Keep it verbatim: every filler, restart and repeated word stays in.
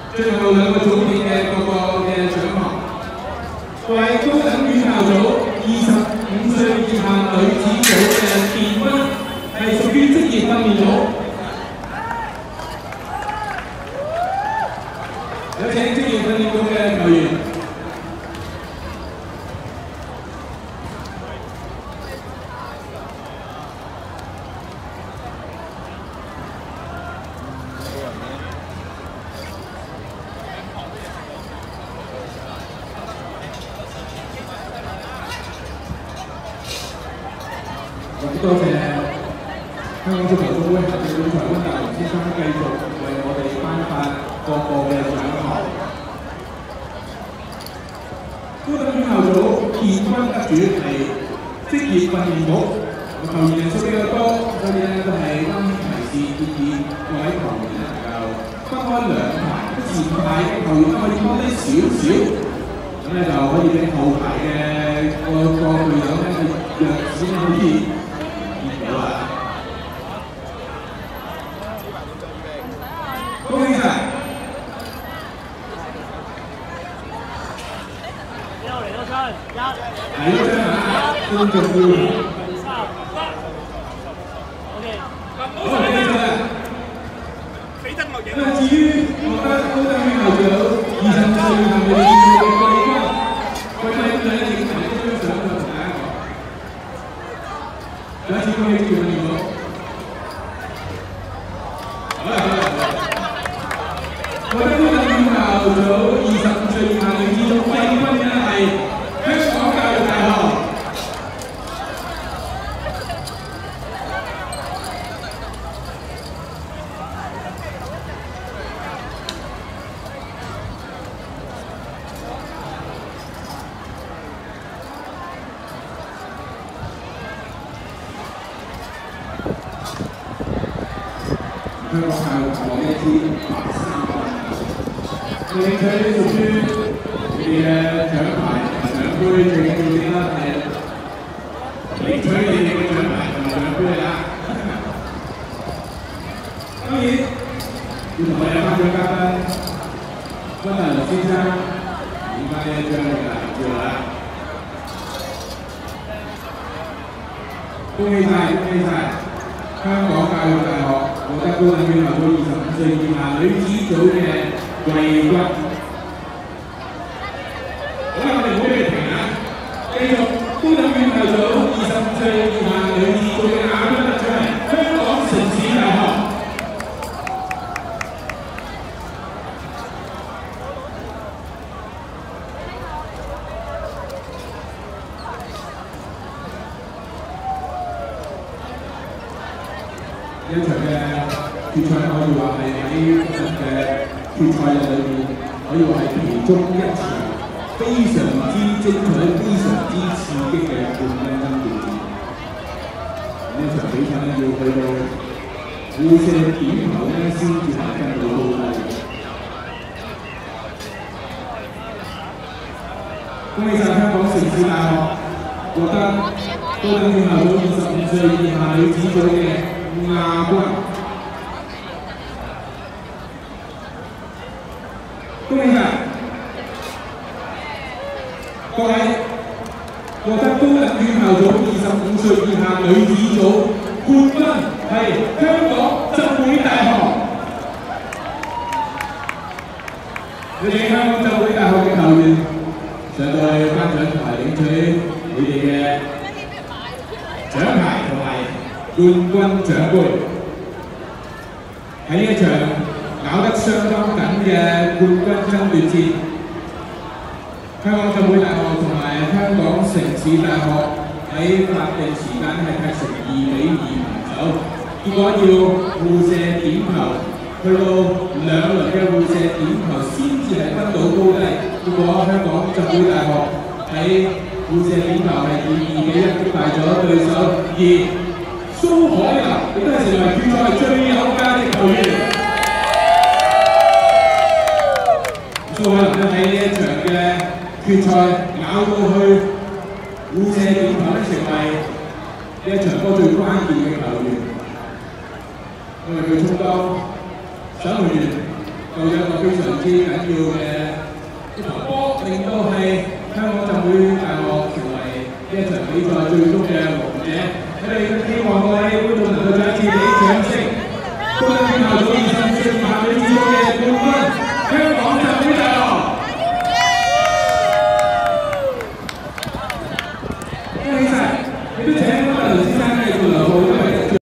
最後兩個組別嘅各個嘅獎項，為高等院校組二十五歲以下女子組嘅電分係屬於職業訓練組。有請職業訓練組嘅球員。多謝香港足球總會行政總裁温達龍先生繼續為我哋頒發各個嘅獎項。高等院校組電分得主係職業訓練局，球員人數比較多，所以咧都係溫馨提示建議各位球員能夠分開兩排，前排嘅球員可以多啲少少，咁咧就可以俾後排嘅個個隊友咧係弱少可以。恭喜晒！嚟多張，一嚟多張啊！觀眾要三，OK， 好，呢張啊，彼得莫影。咁啊，至於我覺得高等院校組二十五歲以下嘅嘅季軍，佢哋兩影提一張相就同大家講。再一次恭喜職業訓練局。好啦，好啦。我哋高等院校組二十五歲以下女子組季軍咧係香港教育大學。香港教育大學一支白衫。領取屬於你哋嘅獎牌同埋獎杯，最緊要記得係領取你哋嘅獎牌同埋獎杯啦。當然要同我哋頒獎嘉賓温達龍先生領翻呢一張嘅合照啦。恭喜晒，恭喜晒！香港教育大學獲得高等院校組二十五歲以下女子組嘅季軍。好啦，我哋唔好俾佢停啊！繼續高等院校組二十五歲以下女子組嘅亞軍得主係香港城市大學。呢場嘅決賽可以話係喺今日嘅決賽日裏面，可以話係其中一場非常之精彩、非常之刺激嘅冠軍爭奪戰。呢場比賽咧要去到互射點球咧先至係跟到高低。恭喜晒香港城市大學獲得高等院校組二十五歲以下女子組嘅亞軍。恭喜晒！各位獲得高等院校組二十五歲以下女子組冠軍係香港浸會大學。你哋香港浸會大學嘅球員上到去頒獎台領取你哋嘅獎牌同埋冠軍獎杯。喺呢一場咬得相當緊嘅冠軍爭奪戰，香港浸會大學同埋香港城市大學喺法定時間係踢成二比二平手，結果要互射點球，去到兩輪嘅互射點球先至係分到高低。結果香港浸會大學喺互射點球係以二比一擊敗咗對手，而蘇海林亦都係成為決賽最有價值球員。蘇海林咧喺呢一場嘅決賽咬到去互射點球咧，成為呢一場波最關鍵嘅球員，因為佢衝當守門員救咗一個非常之緊要嘅一球波，令到係香港浸會大學成為呢一場比賽最終嘅